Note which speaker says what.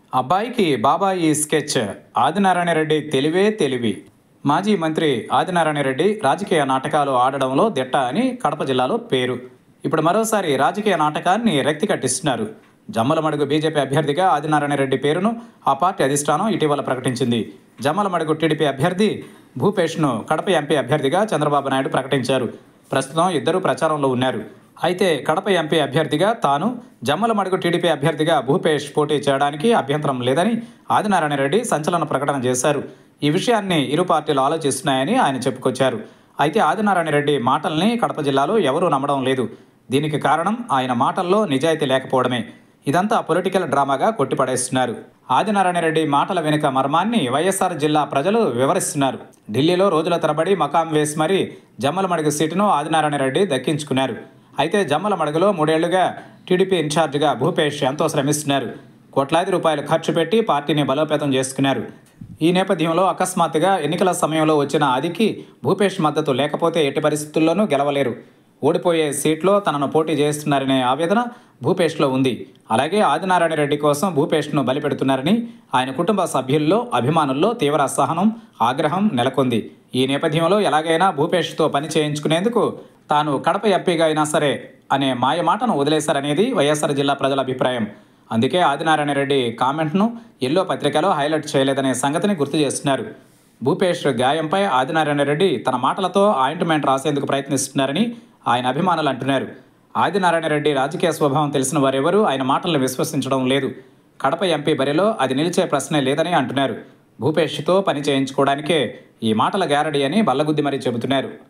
Speaker 1: అబ్బాయికి బాబాయి స్కెచ్. ఆదినారాయణ రెడ్డి తెలివే తెలివి. మాజీ మంత్రి ఆదినారాయణ రెడ్డి రాజకీయ నాటకాలు ఆడడంలో దిట్ట అని కడప జిల్లాలో పేరు. ఇప్పుడు మరోసారి రాజకీయ నాటకాన్ని రక్తి కట్టిస్తున్నారు. జమ్మలమడుగు బీజేపీ అభ్యర్థిగా ఆదినారాయణ రెడ్డి పేరును ఆ పార్టీ అధిష్టానం ఇటీవల ప్రకటించింది. జమ్మలమడుగు టీడీపీ అభ్యర్థి భూపేష్ను కడప ఎంపీ అభ్యర్థిగా చంద్రబాబు నాయుడు ప్రకటించారు. ప్రస్తుతం ఇద్దరు ప్రచారంలో ఉన్నారు. అయితే కడప ఎంపీ అభ్యర్థిగా తాను, జమ్మలమడుగు టీడీపీ అభ్యర్థిగా భూపేష్ పోటీ చేయడానికి అభ్యంతరం లేదని ఆదినారాయణ రెడ్డి సంచలన ప్రకటన చేశారు. ఈ విషయాన్ని ఇరు పార్టీలు ఆలోచిస్తున్నాయని ఆయన చెప్పుకొచ్చారు. అయితే ఆదినారాయణ రెడ్డి మాటల్ని కడప జిల్లాలో ఎవరూ నమ్మడం లేదు. దీనికి కారణం ఆయన మాటల్లో నిజాయితీ లేకపోవడమే. ఇదంతా పొలిటికల్ డ్రామాగా కొట్టిపడేస్తున్నారు. ఆదినారాయణ రెడ్డి మాటల వెనుక మర్మాన్ని వైఎస్ఆర్ జిల్లా ప్రజలు వివరిస్తున్నారు. ఢిల్లీలో రోజుల తరబడి మకాం వేసి మరీ జమ్మలమడుగు సీటును ఆదినారాయణ రెడ్డి దక్కించుకున్నారు. అయితే జమ్మలమడుగులో 3 ఏళ్లుగా టీడీపీ ఇన్ఛార్జిగా భూపేష్ ఎంతో శ్రమిస్తున్నారు. కోట్లాది రూపాయలు ఖర్చు పెట్టి పార్టీని బలోపేతం చేసుకున్నారు. ఈ నేపథ్యంలో అకస్మాత్తుగా ఎన్నికల సమయంలో వచ్చిన ఆదికి భూపేష్ మద్దతు లేకపోతే ఎట్టి పరిస్థితుల్లోనూ గెలవలేరు. ఓడిపోయే సీట్లో తనను పోటీ చేస్తున్నారనే ఆవేదన భూపేష్లో ఉంది. అలాగే ఆదినారాయణ రెడ్డి కోసం భూపేష్ను బలిపెడుతున్నారని ఆయన కుటుంబ సభ్యుల్లో, అభిమానుల్లో తీవ్ర అసహనం, ఆగ్రహం నెలకొంది. ఈ నేపథ్యంలో ఎలాగైనా భూపేష్తో పని చేయించుకునేందుకు తాను కడప ఎంపీగా అయినా సరే అనే మాయమాటను వదిలేశారనేది వైఎస్ఆర్ జిల్లా ప్రజల అభిప్రాయం. అందుకే ఆదినారాయణ రెడ్డి కామెంట్ను ఎల్లో పత్రికలో హైలైట్ చేయలేదనే సంగతిని గుర్తు చేస్తున్నారు. భూపేష్ గాయంపై ఆదినారాయణ రెడ్డి తన మాటలతో ఆయింట్మెంట్ రాసేందుకు ప్రయత్నిస్తున్నారని ఆయన అభిమానులు అంటున్నారు. ఆదినారాయణ రెడ్డి రాజకీయ స్వభావం తెలిసిన వారెవరూ ఆయన మాటలను విశ్వసించడం లేదు. కడప ఎంపీ బరిలో అది నిలిచే ప్రశ్నే లేదని అంటున్నారు. భూపేష్తో పని చేయించుకోవడానికే ఈ మాటల గ్యారడీ అని బల్లగుద్ది మరీ చెబుతున్నారు.